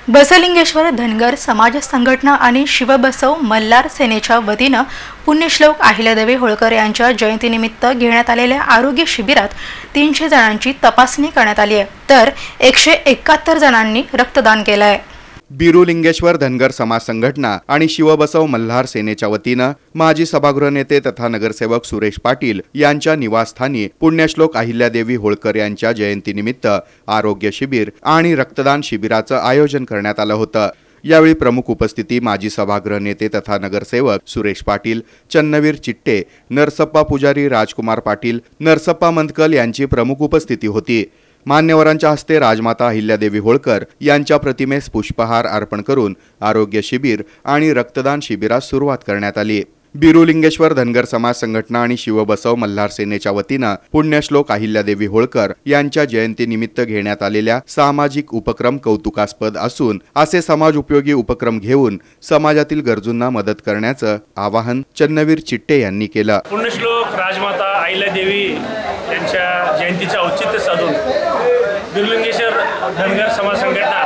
बसलिंगेश्वर धनगर समाज संघटना आणि शिवबसव मल्हार सेनेच्या वतीनं पुण्यश्लोक अहिल्यादेवी होळकर यांच्या जयंतीनिमित्त घेण्यात आलेल्या आरोग्य शिबिरात 300 जणांची तपासणी करण्यात आली आहे, तर 171 जणांनी रक्तदान केलं आहे। बिरुलिंगेश्वर धनगर समाज संघटना आणि शिवबसव मल्हार सेनेच्या वतीनं माजी सभागृह नेते तथा नगरसेवक सुरेश पाटील यांच्या निवासस्थानी पुण्यश्लोक अहिल्यादेवी होळकर यांच्या जयंतीनिमित्त आरोग्य शिबिर आणि रक्तदान शिबिराचं आयोजन करण्यात आलं होतं। यावेळी प्रमुख उपस्थिती माजी सभागृह नेते तथा नगरसेवक सुरेश पाटील, चन्नवीर चिट्टे, नरसप्पा पुजारी, राजकुमार पाटील, नरसप्पा मंदकल यांची प्रमुख उपस्थिती होती। मान्यवरांच्या हस्ते राजमाता अहिल्यादेवी होळकर यांच्या प्रतिमेस पुष्पहार अर्पण करून आरोग्य शिबिर आणि रक्तदान शिबिरास सुरुवात करण्यात आली। बिरुलिंगेश्वर धनगर समाज संघटना आणि शिवबसव मल्हार सेनेच्या वतीनं पुण्यश्लोक अहिल्यादेवी होळकर यांच्या जयंतीनिमित्त घेण्यात आलेल्या सामाजिक उपक्रम कौतुकास्पद असून असे समाज उपयोगी उपक्रम घेऊन समाजातील गरजूंना मदत करण्याचं आवाहन चन्नवीर चिट्टे यांनी केलं। पुण्यश्लोक राजमाता अहिल्यादेवी यांच्या जयंतीचे औचित्य साधून बिरुलिंगेश्वर धनगर समाज संघटना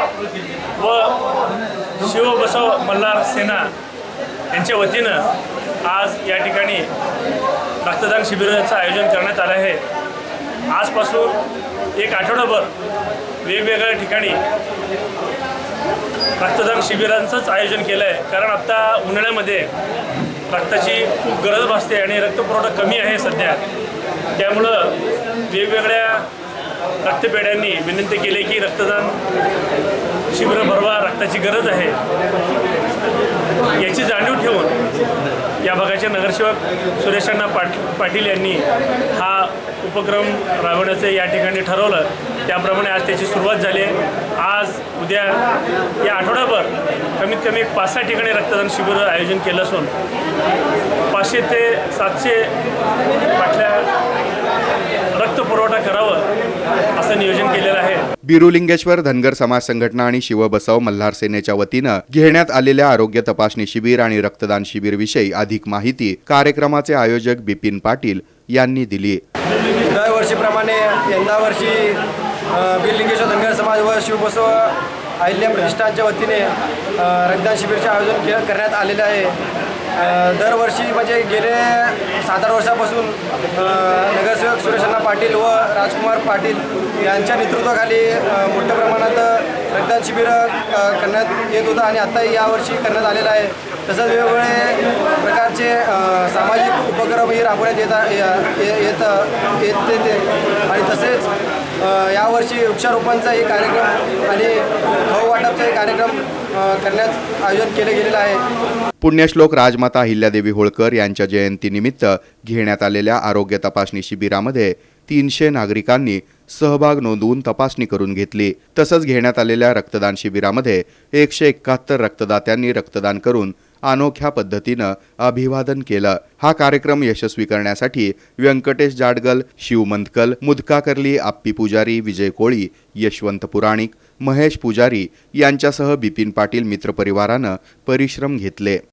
व शिवबसव मल्हार सेना यांच्या वतीनं आज या ठिकाणी रक्तदान शिबिराचं आयोजन करण्यात आलं आहे। आजपासून एक आठवडाभर वेगवेगळ्या ठिकाणी रक्तदान शिबिरांचंच आयोजन केलं आहे, कारण आता उन्हाळ्यामध्ये रक्ताची खूप गरज भासते आणि रक्तपुरवठा कमी आहे सध्या। त्यामुळं वेगवेगळ्या रक्तपेढ्यांनी विनंती केली की रक्तदान शिबिर भरवा, रक्ताची गरज आहे याची जाणीव ठेवून या भागाचे नगरसेवक सुरेशांना पाटील यांनी हा उपक्रम राबवण्याचं या ठिकाणी ठरवलं। त्याप्रमाणे आज त्याची सुरुवात झाली आहे। आज उद्या या आठवड्याभर कमीत कमी 5-6 ठिकाणी रक्तदान शिबिर आयोजन केलं असून 500 ते 700 बाटल्या रक्तपुरवठा करावं असं नियोजन केलेलं आहे। बिरुलिंगेश्वर धनगर समाज संघटना आणि शिवबसव मल्हार सेनेच्या वतीनं घेण्यात आलेल्या आरोग्य तपासणी शिबिर आणि रक्तदान शिबिर विषयी अधिक माहिती कार्यक्रमाचे आयोजक बिपिन पाटील यांनी दिली। दरवर्षीप्रमाणे यंदा वर्षी बिरुलिंगेश्वर धनगर समाज व शिवबसव अहिल्या प्रतिष्ठानच्या वतीने रक्तदान शिबिराचे आयोजन करण्यात आलेले आहे। दरवर्षी म्हणजे गेले 7-8 वर्षापासून नगरसेवक सुरेशांना पाटील व राजकुमार पाटील यांच्या नेतृत्वाखाली मोठ्या प्रमाणात रक्तदान शिबिर करण्यात येत होतं आणि आत्ताही यावर्षी करण्यात आलेलं आहे। तसंच वेगवेगळे प्रकारचे सामाजिक उपक्रमही राबवण्यात येते आणि तसेच यावर्षी वृक्षारोपणचा एक कार्यक्रम आणि खाऊ वाटपचा एक कार्यक्रम करण्यात आयोजन केले गेलेलं आहे। पुण्यश्लोक राजमाता अहिल्यादेवी होळकर यांच्या जयंतीनिमित्त घेण्यात आलेल्या आरोग्य तपासणी शिबिरामध्ये 300 नागरिकांनी सहभाग नोंदवून तपासणी करून घेतली। तसंच घेण्यात आलेल्या रक्तदान शिबिरामध्ये 171 रक्तदात्यांनी रक्तदान करून अनोख्या पद्धतीनं अभिवादन केलं। हा कार्यक्रम यशस्वी करण्यासाठी व्यंकटेश जाडगल, शिव मंदकल, मुदका कर्ली, आप्पी पुजारी, विजय कोळी, यशवंत पुराणिक, महेश पुजारी यांच्यासह बिपिन पाटील मित्रपरिवारानं परिश्रम घेतले।